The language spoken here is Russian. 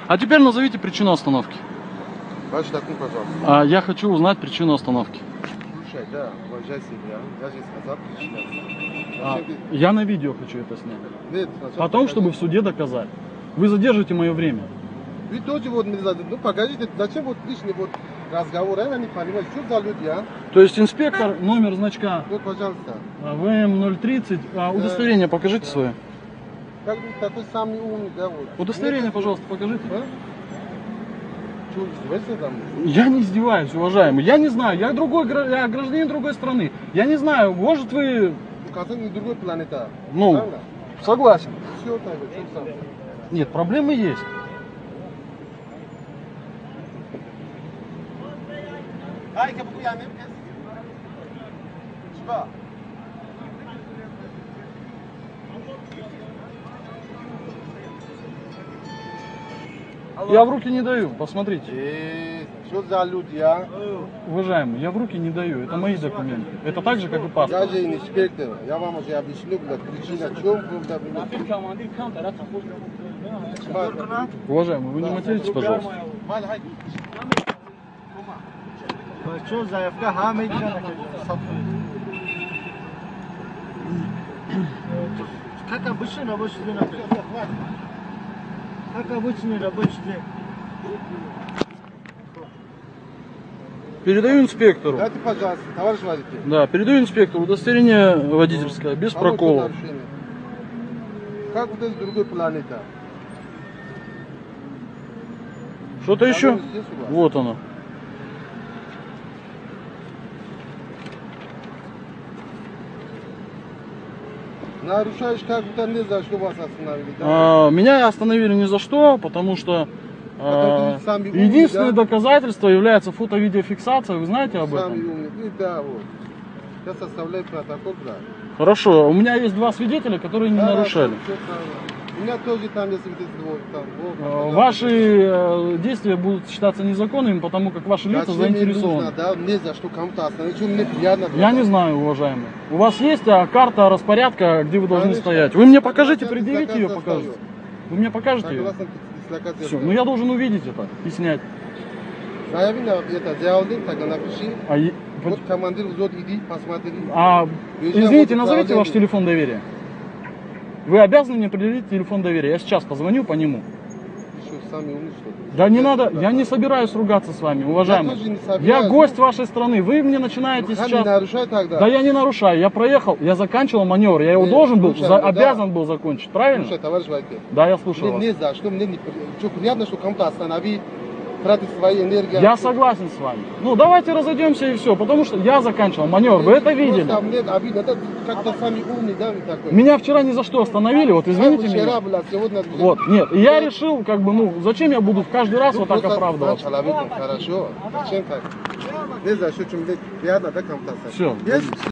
А теперь назовите причину остановки. Ваш документ, пожалуйста. Я хочу узнать причину остановки. Слушай, да, уважай себя. Я же сказал причину. Я на видео хочу это снять. Нет, Потом, чтобы в суде доказать. Вы задержите мое время. Вы тоже вот, ну погодите, зачем вот лишний вот разговор, я не понимаю, что за люди, а? То есть инспектор, номер значка Вот, пожалуйста. ВМ-030, удостоверение покажите свое. Как бы такой самый умный, да, вот. Удостоверение, пожалуйста, покажите. А? Что, издеваешься там? Я не издеваюсь, уважаемый. Я не знаю, я гражданин другой страны. Я не знаю, может вы... Указан не другой планета. Ну, Правильно? согласен. Все так, что сам. Нет, проблемы есть. Я в руки не даю, посмотрите. Что за люди, а? Уважаемый, я в руки не даю, это мои документы. Это так же, как и паспорт. Я же инспектор, я вам уже объясню, причина, в чем проблема. Уважаемый, вы не материтесь, пожалуйста. Что заявка хамит? Как обычно рабочий день. Как обычный рабочий день. Передаю инспектору. Дайте, пожалуйста, товарищ водитель. Да, передаю инспектору удостоверение водительское, без прокола. Как вот это другой планета? Что-то еще? Здесь у вас? Вот оно. Нарушаешь как будто не за что вас остановили, да? Меня остановили ни за что, потому что Потом сами умные, единственное да? доказательство является фото-видеофиксация. Вы знаете об Сами этом? умные. И да, вот. Я составляю протокол, да. Хорошо, у меня есть два свидетеля, которые не Да, нарушали. всё правильно. У меня тоже там есть свидетельство. Там, вот, Ваши действия будут считаться незаконными, потому как ваши лица Зачем мне заинтересованы. нужно, да, не за что кому-то остановить, что мне приятно. Я не знаю, уважаемый. У вас есть карта распорядка, где вы должны Конечно. стоять? Вы мне покажите, Согласен, предъявите ее, заказ покажете. достаю. Вы мне покажете ее? Согласно дислокации Все, оставлю. ну я должен увидеть это и снять. Заяви на это, заявлен, тогда напиши. А, Вот командир взвод, иди, посмотри. извините, назовите ваш телефон доверия. Вы обязаны мне определить телефон доверия. Я сейчас позвоню по нему. Еще сами умные, что ли? Да не надо, я не собираюсь ругаться с вами, уважаемый. тоже не собираюсь. Я гость вашей страны. Вы мне начинаете Ну, не сейчас... нарушай тогда. Да я не нарушаю, я проехал, я заканчивал маневр, я его должен был, слушай, ну да. обязан был закончить, правильно? Слушай, товарищ водитель, Да, я слушаю вас. мне не за что, мне не что приятно, что кому-то останови, тратить свои энергии. Я согласен с вами. Ну, давайте разойдемся и все, потому что я заканчивал маневр, вы это видели. Просто мне обидно, это как-то сами умные, да, вы такой. Меня вчера ни за что остановили, вот извините Вчера меня. была, сегодня... Вот, нет, и я решил, как бы, ну, зачем я буду каждый раз вот так просто оправдываться? стать человеком, хорошо. Зачем так? Не за что, что мне приятно, да, кому-то остановить. Все. Есть